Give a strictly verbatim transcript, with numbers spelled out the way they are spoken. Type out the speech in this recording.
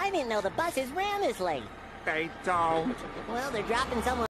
I didn't know the buses ran this late. They don't. Well, they're dropping someone